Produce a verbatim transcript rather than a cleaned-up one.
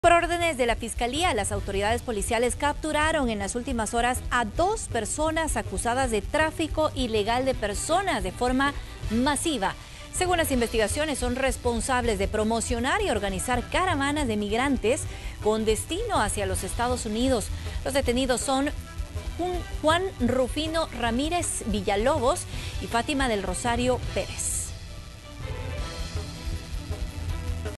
Por órdenes de la Fiscalía, las autoridades policiales capturaron en las últimas horas a dos personas acusadas de tráfico ilegal de personas de forma masiva. Según las investigaciones, son responsables de promocionar y organizar caravanas de migrantes con destino hacia los Estados Unidos. Los detenidos son Juan Rufino Ramírez Villalobos y Fátima del Rosario Pérez.